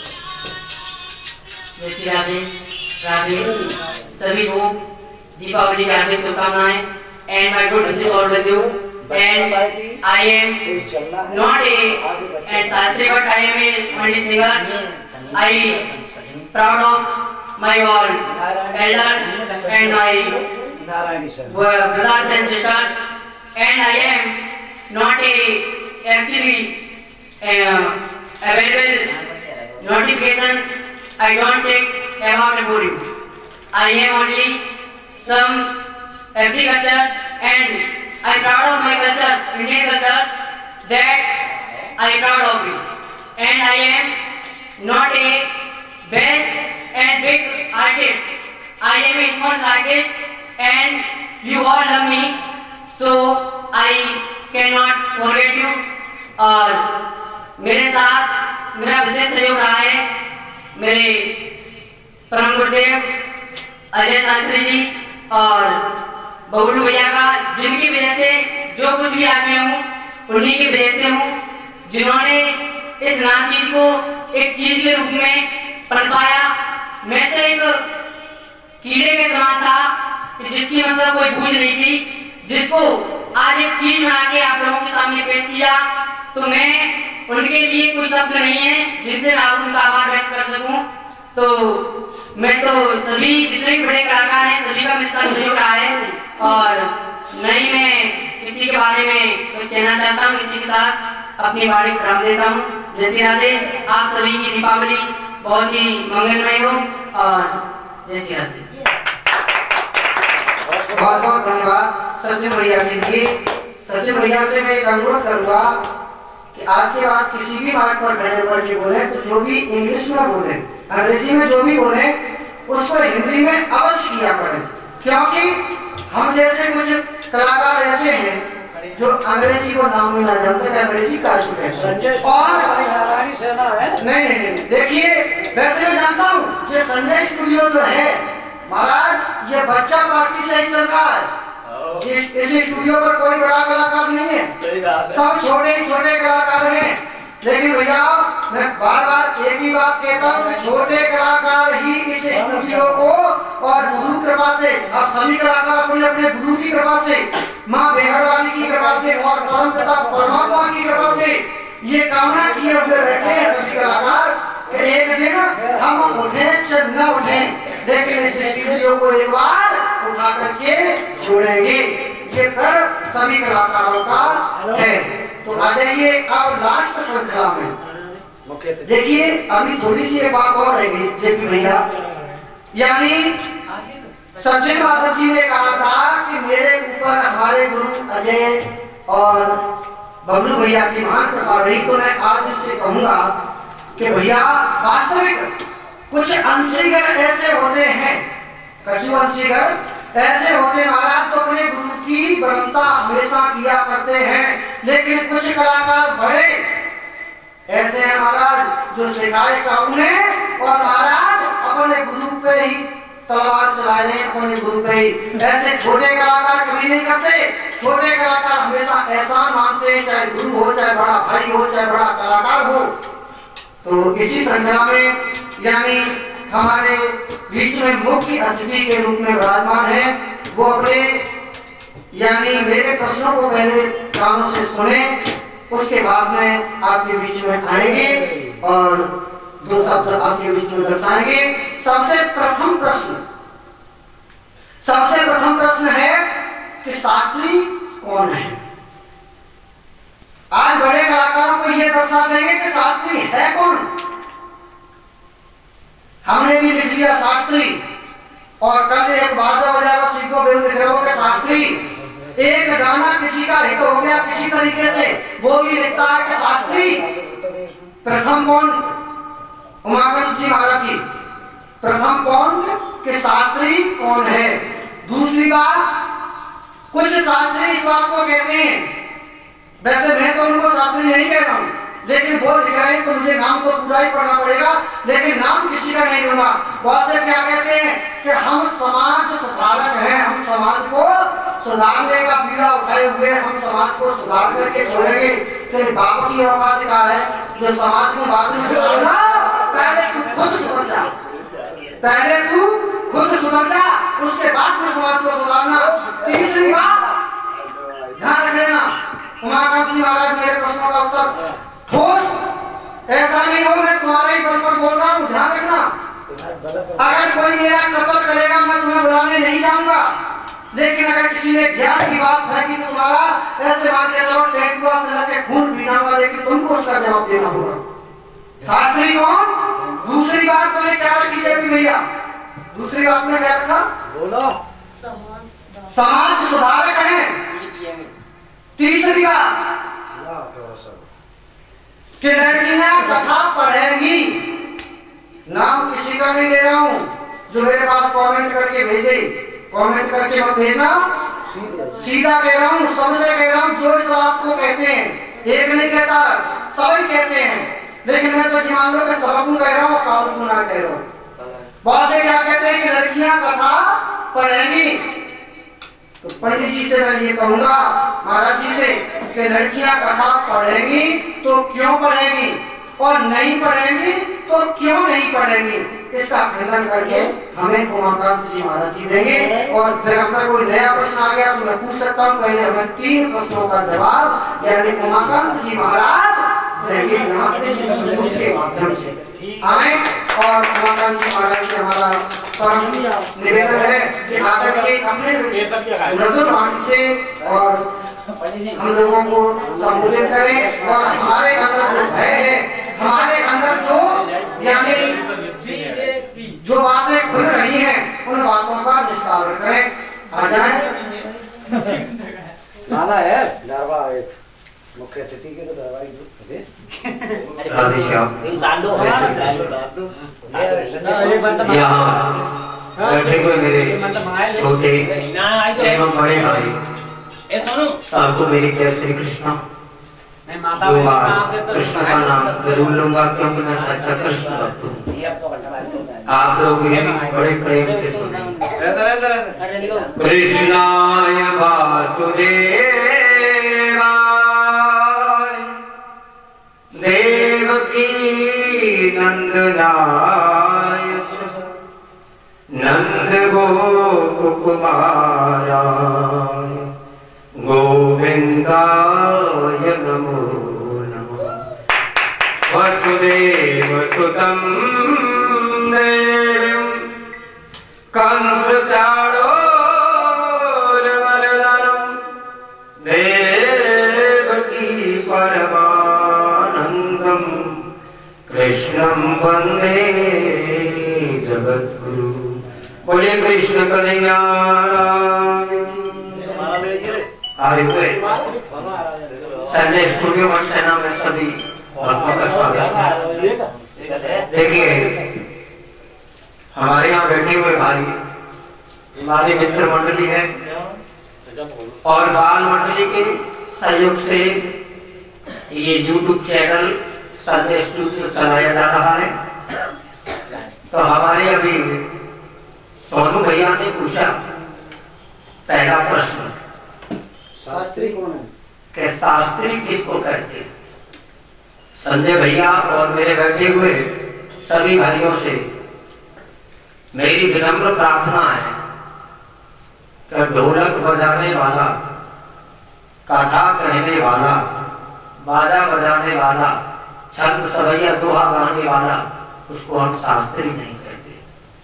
जय श्री राधे राधे। सभी को दीपावली की हार्दिक शुभकामनाएं। And my good wishes all with you. And I am not a, a Shastri, but I am a only singer. I proud of my all elders and my brothers and sisters. And I am not a actually uh, available notification. I don't take about about you. I am only some agriculture and I proud of my culture, Indian culture, that I proud of it. And I am not a best and big artist. I am a small artist and you all love me, so I cannot forget you. और मेरे साथ मेरा विशेष सहयोग रहा है मेरे परम गुरुदेव अजय शास्त्री जी और बबलू भैया का, जिनकी वजह से जो कुछ भी आज मैं हूँ उन्हीं की वजह से हूँ, जिन्होंने इस नाचीज को एक चीज के रूप में पनपाया। मैं तो एक कीड़े के समान था जिसकी मतलब कोई बूझ नहीं थी, जिसको आज एक चीज बना के आप लोगों के सामने पेश किया, तो मैं उनके लिए कोई शब्द नहीं है जिनसे मैं आप उनका आभार व्यक्त कर सकूं। तो मैं तो सभी जितने भी बड़े कलाकार हैं सभी का मेरे साथ सहयोग रहा है और नहीं मैं किसी के बारे में कुछ कहना चाहता हूँ, किसी के साथ अपनी वाणी प्रारंभ देता हूँ। जय श्री राधे। आप सभी की दीपावली बहुत ही मंगलमय हो और जय श्री राधे। बहुत बहुत धन्यवाद सचिन भैया के लिए। सचिन भैया से मैं एक अनुरोध करूंगा कि आज के बाद किसी भी बात पर खड़े होकर के बोले तो जो भी इंग्लिश में बोले, अंग्रेजी में जो भी बोले उसको हिंदी में अवश्य किया करें, क्योंकि हम जैसे कुछ कलाकार ऐसे हैं जो अंग्रेजी को नाम नहीं ना जानते, अंग्रेजी का स्टूडेंट और नारायणी सेना है। नहीं नहीं नहीं देखिए, वैसे मैं जानता हूँ ये संजय स्टूडियो जो है महाराज ये बच्चा पार्टी से ही चल रहा है। इस इस स्टूडियो पर कोई बड़ा कलाकार नहीं है, सब छोटे छोटे कलाकार हैं। लेकिन भैया मैं बार बार एक ही बात कहता हूँ कि छोटे कलाकार ही इस स्टूडियो को और गुरु कृपा से, आप सभी कलाकार अपने अपने गुरु की कृपा से, माँ बेहड़ वाली की कृपा से और परम पिता परमात्मा की कृपा से ये कामना किए हुए बैठे हैं सभी कलाकार कि एक दिन हम उठे चाहे न उठे, लेकिन इस स्टूडियो को एक बार उठा करके छोड़ेंगे। ये कर सभी कलाकारों का है। तो आ जाइए अब लास्ट श्रृंखला में। देखिए अभी थोड़ी सी एक बात और रहेगी जेपी भैया, यानी सचिन माधव जी ने कहा था कि मेरे ऊपर हमारे गुरु अजय और बबलू भैया की महान कृपा रही। तो मैं आज इनसे कहूंगा कि भैया वास्तविक कुछ अंशीगर ऐसे होते हैं, कछु अंशीगर ऐसे होते महाराज तो अपने गुरु की बड़ता हमेशा किया करते हैं, लेकिन कुछ कलाकार बड़े ऐसे हैं महाराज जो सिखाए काबू में और महाराज अपने गुरु पे ही तलवार चला रहे हैं, अपने गुरु पे ही। ऐसे छोटे कलाकार कभी नहीं करते, छोटे कलाकार हमेशा एहसान मानते हैं, चाहे गुरु हो, चाहे बड़ा भाई हो, चाहे बड़ा कलाकार हो। तो इसी श्रृंखला में यानी हमारे बीच में मुख्य अतिथि के रूप में विराजमान है, वो अपने यानी मेरे प्रश्नों को पहले कानों से सुने, उसके बाद में आपके बीच में आएंगे और दो शब्द आपके बीच में दर्शाएंगे। सबसे प्रथम प्रश्न सबसे प्रथम प्रश्न है कि शास्त्री कौन है। आज बड़े कलाकारों को यह दर्शा देंगे कि शास्त्री है कौन। हमने भी लिख लिया शास्त्री, और कल एक बाजा बजा सीख को लिख रहे हो शास्त्री। एक गाना किसी का हिट हो गया किसी तरीके से, वो भी लिखता है कि शास्त्री। प्रथम कौन? उमाकांत जी महाराज जी प्रथम कौन कि शास्त्री कौन है। दूसरी बात, कुछ शास्त्री इस बात को कहते हैं, वैसे मैं तो उनको शास्त्री नहीं कह रहा हूं, लेकिन वो लिख रहे हैं तो मुझे नाम तो पूरा ही पढ़ना पड़ेगा, लेकिन नाम किसी का नहीं लूंगा। बहुत से क्या कहते हैं कि हम समाज सुधारक हैं, हम समाज को सुधारने का बीड़ा उठाए हुए, हम समाज को सुधार करके छोड़ेंगे। तेरे बाप की औकात का है जो समाज को बाद में सुधारना, पहले तू खुद सुधर जा, पहले तू खुद सुधर जा, उसके बाद में समाज को सुधारना। तीसरी बात ध्यान रख लेना, उमाकांत जी महाराज मेरे प्रश्नों का उत्तर ठोस ऐसा नहीं हो मैं तुम्हारे ही बल पर बोल रहा हूँ, ध्यान रखना। अगर कोई मेरा कत्ल करेगा मैं तुम्हें बुलाने नहीं जाऊंगा, लेकिन अगर किसी ने ज्ञान की बात फेंकी तो तुम्हारा ऐसे मान के चलो टेकुआ से लगे खून पीनाऊंगा, लेकिन तुमको उसका जवाब देना होगा। शास्त्री कौन? दूसरी बात तो क्या रखी जेपी भैया, दूसरी बात में क्या रखा बोलो, समाज सुधारक है। तीसरी बात कि लड़कियां कथा पढ़ेंगी, नाम किसी का नहीं दे रहा हूं, जो मेरे पास कमेंट करके भेजे, कमेंट करके मत भेजना, सीधा कह रहा हूं, सबसे कह रहा हूं, जो इस बात को कहते हैं, एक नहीं कहता सभी कहते हैं लेकिन मैं तो मान लो कि सबक कह रहा हूँ, काउंट ना कह रहा हूँ। बहुत से क्या कहते हैं कि लड़कियां कथा पढ़ेंगी, तो पंडित जी से मैं ये कहूंगा, महाराज जी से, कि लड़कियां कथा पढ़ेंगी तो क्यों पढ़ेंगी, और नहीं पढ़ेंगी तो क्यों नहीं पढ़ेंगी, इसका खंडन करके हमें उमाकांत जी महाराज जी देंगे। और फिर अपना कोई नया प्रश्न आ गया तो मैं पूछ सकता हूँ, पहले हमें तीन प्रश्नों का जवाब यानी उमाकांत जी महाराज देंगे यहाँ के माध्यम से आए। और उमाकांत जी महाराज से हमारा परम निवेदन है कि आकर के अपने नजर वाणी से और हम लोगों को संबोधित करें, और हमारे अंदर जो भय है, हमारे अंदर जो यानी जो बातें खुल रही हैं, उन बातों का निष्पादन करें। आ जाए लाना है डरवा एक मुख्य अतिथि के तो डरवा ही दे यहाँ बैठे हुए मेरे छोटे एवं बड़े भाई आपको मेरी जय श्री कृष्णा। दो बार कृष्ण का नाम जरूर लूंगा क्योंकि मैं सच्चा कृष्ण भक्त हूँ। आप लोग ये बड़े प्रेम से सुनेंगे। कृष्णाय वासुदेवाय देवकी नंदनाय नंद गोप कुमाराय गोविंदाय नमो नमः। वसुदेव सुतं देवं कंस चाणूरमर्दनं देवकी परमानंदं कृष्णं वंदे जगद्गुरु। बोले कृष्ण कन्हैया आए हुए संजय स्टूडियो सेना में सभी भक्तों का स्वागत है। देखिए हमारे यहाँ बैठे हुए भाई हमारी मित्र मंडली है और बाल मंडली के सहयोग से ये यूट्यूब चैनल संजय स्टूडियो चलाया जा रहा है। तो हमारे अभी सोनू भैया ने पूछा पहला प्रश्न, शास्त्री कौन है? कि शास्त्री किसको कहते हैं? संजय भैया और मेरे बैठे हुए सभी भाइयों से मेरी विनम्र प्रार्थना है कि ढोलक बजाने वाला, कथा कहने वाला, बाजा बजाने वाला, छंद सवैया दोहा गाने वाला, उसको हम शास्त्री नहीं कहते।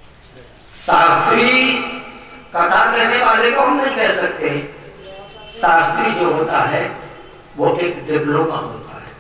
शास्त्री कथा कहने वाले को हम नहीं कह सकते। शास्त्री जो होता है वो एक डिप्लोमा होता है।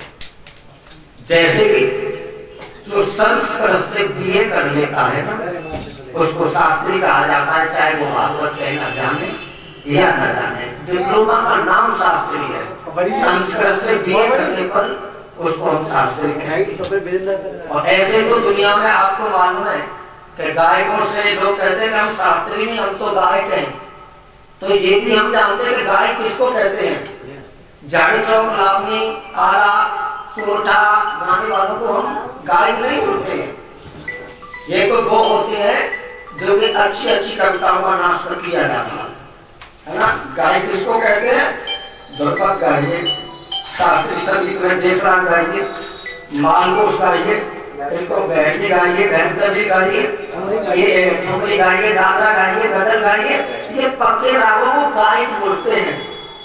जैसे कि जो संस्कृत से बीए कर लेता है ना, उसको शास्त्री कहा जाता है, चाहे वो भागवत कहना जाने या न जाने। डिप्लोमा का नाम शास्त्री है। संस्कृत से बीए करने पर उसको हम शास्त्री कहेंगे। और ऐसे तो दुनिया में आपको मालूम है कि गायकों से लोग कहते हैं हम शास्त्री नहीं, हम तो गायक हैं। तो ये भी हम जानते हैं कि गाय किसको कहते हैं। झाड़ी चौक लावनी आरा सोटा गाने वालों को हम गायक नहीं बोलते हैं। ये तो वो होते हैं जो कि अच्छी अच्छी कविताओं का नाश्ता किया जाता है ना। गाय किसको कहते हैं? ध्रुपद गाइए, शास्त्रीय संगीत में देश राग गाइए, मालगोश गाइए, इनको बैठी गाइए, भैंसली गाइए, ये ठुमरी गाइए, दादा गाइए, गजल गाइए। ये पक्के रागों को गायक बोलते हैं।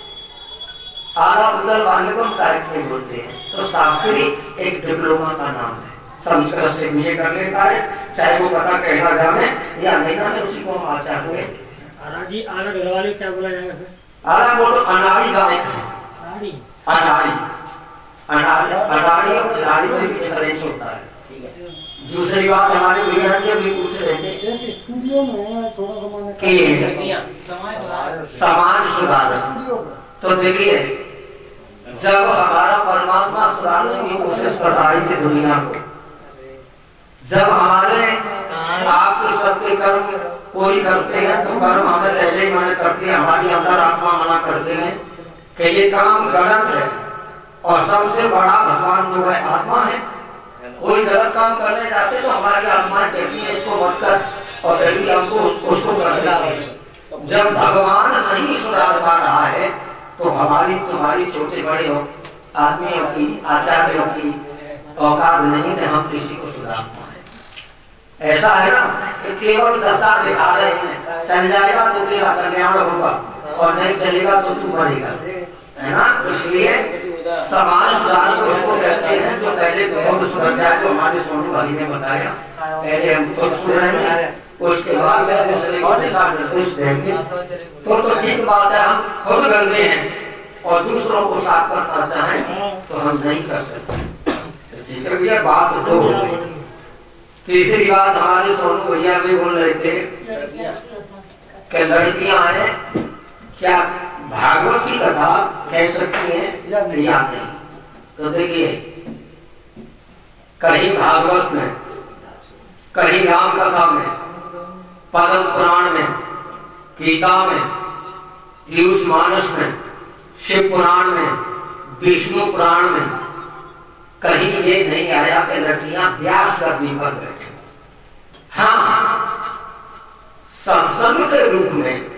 आधा उदल वाले को गायक नहीं बोलते हैं। तो शास्त्री एक डिप्लोमा का नाम है। संस्कृत से बीए कर लेता है, चाहे वो कथा कहना जाने या नहीं जाने, उसी को हम आचार्य कहते हैं। आराजी आना डरवाले क्या बोला जाएगा फिर? आरा बोलो अनाड़ी गायक है। अनाड़ी अनाड़ी अनाड़ी और खिलाड़ी में भी डिफरेंस होता है। दूसरी बात हमारे भैया जी अभी पूछ रहे थे स्टूडियो में थोड़ा सा कि समाज सुधार। तो देखिए जब हमारा परमात्मा सुधारने की कोशिश कर रही थी दुनिया को, जब हमारे आपके सबके कर्म कोई करते हैं तो कर्म हमें पहले ही मना करते हैं, हमारी अंदर आत्मा मना करते हैं कि ये काम गलत है। और सबसे बड़ा भगवान जो है आत्मा है, कोई गलत काम करने जाते तो हमारी आत्माएं कहती है इसको मत कर और यदि हमको उसको करने लगे। जब भगवान सही सुधार पा रहा है तो हमारी तुम्हारी छोटे बड़े हो आदमियों की आचार्यों की औकात नहीं कि हम किसी को सुधार पाए। ऐसा है ना कि केवल दशा दिखा रहे हैं, चल जाएगा तो तेरा कल्याण होगा और नहीं चलेगा तो तू मरेगा, है ना। इसलिए समाज सुधार को उसको कहते हैं जो पहले खुद सुधर जाए। तो हमारे सोनू भाई ने बताया पहले हम खुद सुधरेंगे उसके बाद दूसरे को दिशा निर्देश देंगे। तो तो ठीक बात है, हम खुद गंदे हैं और दूसरों को साफ करना चाहें तो हम नहीं कर सकते। ठीक है भैया, बात दो हो गई। तीसरी बात हमारे सोनू भैया भी बोल रहे थे कि लड़कियां हैं क्या भागवत की कथा कह सकती हैं या नहीं। तो देखिए कहीं भागवत में, कहीं राम कथा में, पद्म पुराण में, गीता में, पीयूष मानस में, शिव पुराण में, विष्णु पुराण में कहीं ये नहीं आया कि लड़कियां व्यास गद्दी पर बैठे। हाँ, सत्संग के रूप में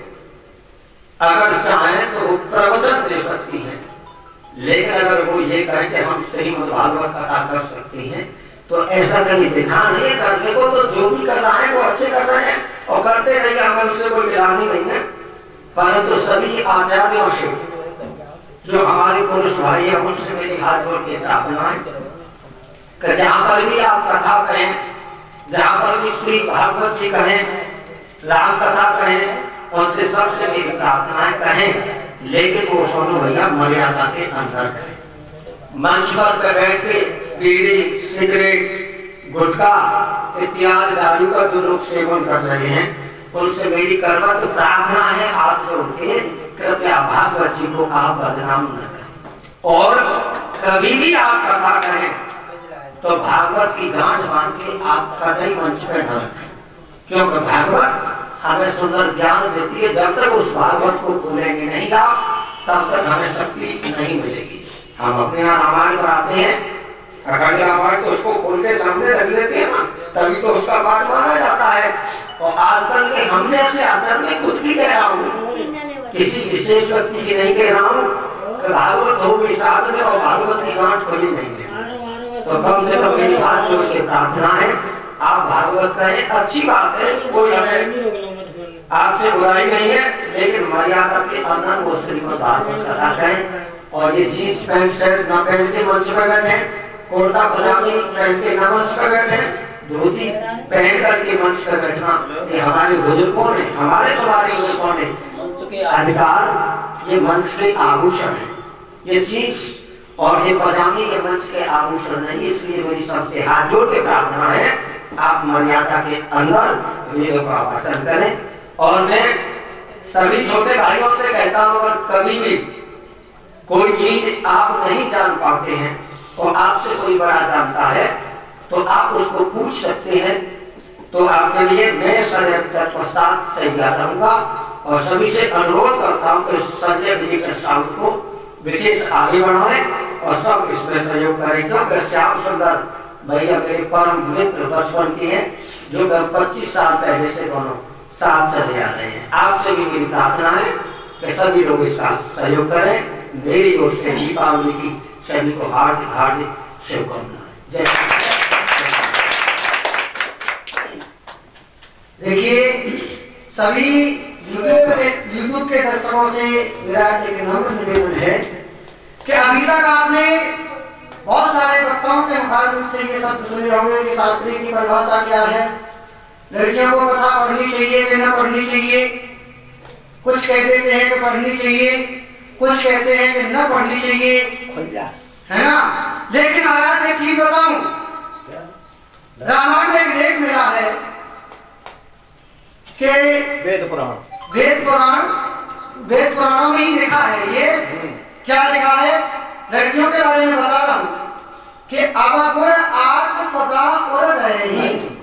अगर चाहें तो वो प्रवचन दे सकती हैं, लेकिन अगर वो ये कहे कि हम श्रीमद् भागवत कथा कर सकती हैं तो ऐसा कहीं दिखा नहीं करने को। तो जो भी कर रहा है वो अच्छे कर रहे हैं और करते रहिए, हमें उससे कोई गिरानी नहीं है। परंतु सभी आचार्यों से जो हमारे पुरुष भाई है उनसे मेरी हाथ जोड़ के प्रार्थना है कि जहाँ पर भी आप कथा कहें, जहाँ पर भी श्री भागवत जी कहें, राम कथा कहें, उनसे सबसे मेरी प्रार्थना है कहें, लेकिन वो सोनू भैया मर्यादा के अंदर कहें। मंच पर बैठ के बीड़ी, सिगरेट, गुटखा इत्यादि दारू का जो लोग सेवन कर रहे हैं उनसे मेरी करवत प्रार्थना है हाथ जोड़ के, कृपया भागवत जी को आप बदनाम न करें। और कभी भी आप कथा करें तो भागवत की गांठ बांध के आप कतई मंच पे न रखें, क्योंकि भागवत हमें सुंदर ज्ञान देती है। जब तक उस भागवत को खोलेंगे नहीं आप, तब तक हमें शक्ति नहीं मिलेगी। हम अपने यहाँ रामायण कराते हैं, अखंड रामायण तो उसको खोल के सामने रख लेते हैं ना, तभी तो उसका पाठ माना जाता है। और आजकल के हम जैसे आचरण में खुद की कह रहा हूँ, किसी विशेष व्यक्ति की नहीं कह रहा हूँ कि भागवत हो गई साथ में और भागवत की गांठ खोली नहीं है। तो कम से कम मेरी हाथ जोड़ के प्रार्थना है आप भागवत कहें, अच्छी बात है, कोई हमें आपसे बुराई नहीं है, लेकिन मर्यादा के अंदर वो श्रीमद् भागवत कथा कहें। और ये जीन्स पैंट शर्ट न पहन के मंच पे बैठे, कुर्ता पजामी पहन के न मंच पे बैठे, धोती पहन करके मंच पे बैठना ये हमारे बुजुर्गों ने, हमारे तुम्हारे बुजुर्गों ने अधिकार। ये मंच के आभूषण है, ये जीन्स और ये पजामी ये मंच के आभूषण नहीं। इसलिए मेरी सबसे हाथ जोड़ के प्रार्थना है आप मर्यादा के अंदर वेदों का वाचन करें। और मैं सभी छोटे भाइयों से कहता हूँ अगर कभी भी कोई चीज आप नहीं जान पाते हैं और आपसे कोई बड़ा जानता है तो आप उसको पूछ सकते हैं। तो आपके लिए मैं सदैव तत्पश्चात तैयार रहूंगा और सभी से अनुरोध करता हूँ कि संजय डिजिटल साउंड को विशेष आगे बढ़ाएं और सब इसमें सहयोग करें, क्योंकि श्याम सुंदर भैया मेरे परम मित्र बचपन के हैं जो पच्चीस साल पहले से दोनों साथ चले आ रहे हैं। आपसे भी मेरी प्रार्थना है कि सभी लोग इसका सहयोग करें। मेरी ओर से दीपावली की सभी को हार्दिक हार्दिक शुभकामनाएं। जय। देखिए सभी यूट्यूब के दर्शकों से मेरा एक नम्र निवेदन है कि अभी तक आपने बहुत सारे वक्ताओं के मुखारबिन से ये शब्द सुने होंगे कि शास्त्री की परिभाषा क्या है, लड़कियों को कथा पढ़नी चाहिए कि न पढ़नी चाहिए। कुछ कह देते हैं कि पढ़नी चाहिए, कुछ कहते हैं कि न पढ़नी चाहिए, है ना। लेकिन महाराज एक चीज बताऊं, रामायण में एक लेख मिला है कि वेद पुराण वेद पुराण वेद पुराणों में ही लिखा है। ये क्या लिखा है, लड़कियों के बारे में बता रहा हूं कि अवगुण आठ सदा और रहे ही